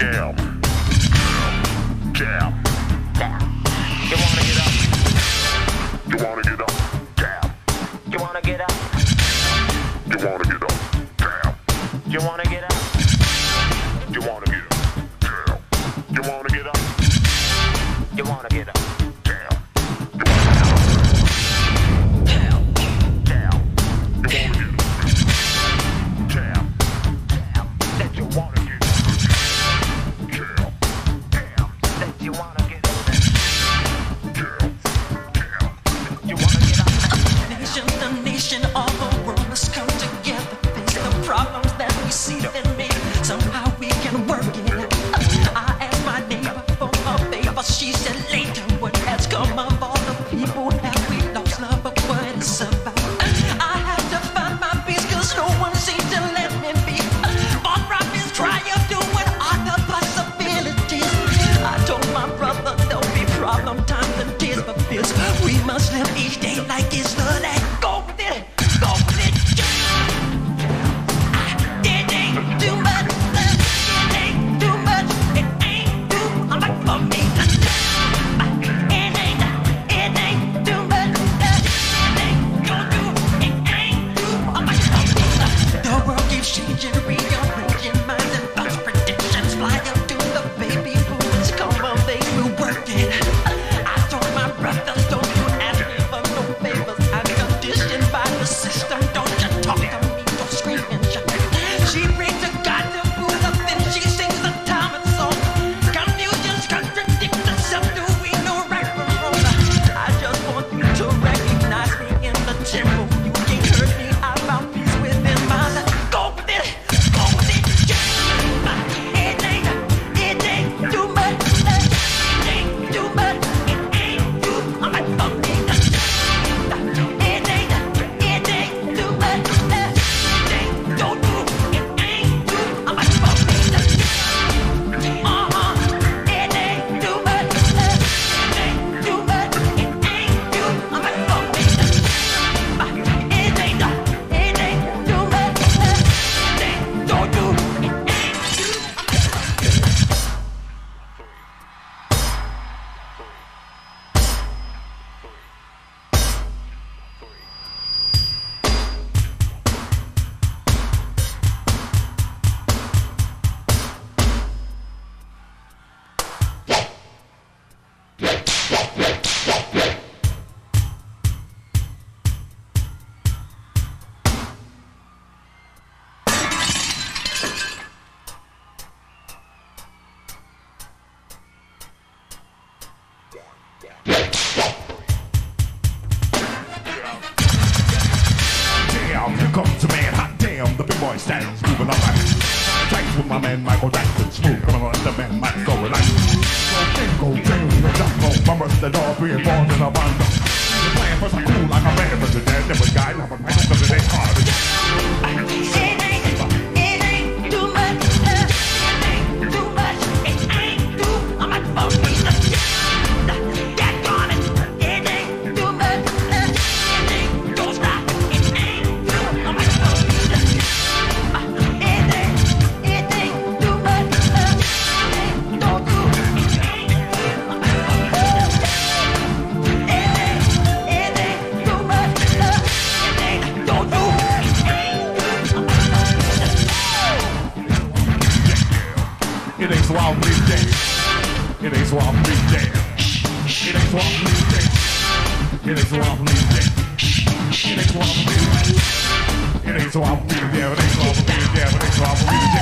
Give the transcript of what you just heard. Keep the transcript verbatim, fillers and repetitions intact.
Jam. Jam. You wanna get up? You wanna get up? Jam. You wanna get up? You wanna get up? Jam. You wanna get up? You wanna get up? Jam. You wanna get up? You wanna get up? Jam. You wanna get up? Jam. Jam. You wanna get up? Jam. Jam. That you wanna get up? Jam. Jam. That you wanna get up? Jam. Jam. You wanna get up? Nation, the nation, all the world must come together. Face the problems that we see them make. Somehow we can work it out. I asked my neighbor for a favor. She said later, what has come of all the people that we lost love, but what it's about. I have to find my peace, cause no one seems to let me be. For prophets try to do what are the possibilities. I told my brother there'll be problem times and tears for fears. We must live each day like it's the last. Go with it, go with it. It ain't too much, it ain't too much, it ain't too much for me. It ain't, it ain't too much, it ain't gonna do, it ain't too much for me. The world keeps changing, rearranging minds and thoughts, predictions fly up to the baby boomers. Come on, they will work it. I told my brothers, don't you ask me for no favors. I'm conditioned by the system. Don't you talk to me, don't scream and shout. She brings a God to fool up, then she sings a time and song. Confusions contradict themselves. Do we know right from wrong? I just want you to recognize me in the temple. You can't hurt me. I found peace within my life. Go with it, go with it. It ain't, it ain't too much. It ain't too much. It ain't too much for me. It ain't, it ain't too much. It ain't, don't do, it ain't too much for me. Uh-huh. It ain't too much. It ain't too much. It ain't too much for me. It ain't, it ain't too much. It ain't, don't do, it ain't too much. Damn, here comes a man, hot damn, the big boy stands moving up like tracks with my man Michael Jackson, smooth, coming on the man Mike go relax. Go, James, the jungle, mama, the dog, being born in a bundle. The plan was like cool like a man, but the dead never guy, never mind, because it ain't hard. It ain't, it ain't too much. It ain't too much. It ain't too much for me. Get on it. It ain't too much. It ain't, don't stop. It ain't too much for me. It ain't, it ain't too much. It ain't, don't do. It ain't too much for me. It ain't, it ain't too much. It ain't, don't do. It ain't too much. It ain't so I'll bleed dead. It ain't so I'll bleed dead. It ain't so I'll bleed dead. It ain't so I'll bleed dead. It ain't so I'll bleed dead. It ain't so I'll bleed dead. It ain't so I'll bleed dead. It ain't so I'll bleed dead.